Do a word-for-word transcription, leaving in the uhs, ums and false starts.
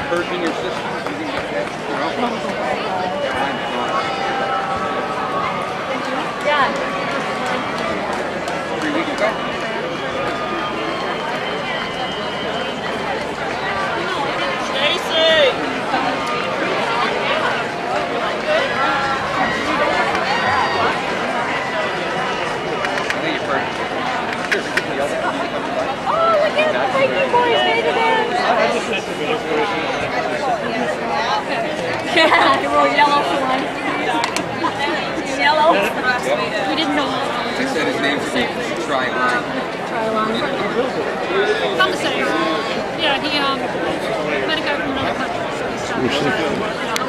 purging your system. You can get that. Yeah. Three weeks ago. Stacy! I think you're purging. Oh, look at the Viking boys made it in! Yeah, they were yellow for one. Yellow? We didn't know. They said his name's Try-Line. Try-Line. About the same. Yeah, he um, met a guy from another country, so he started.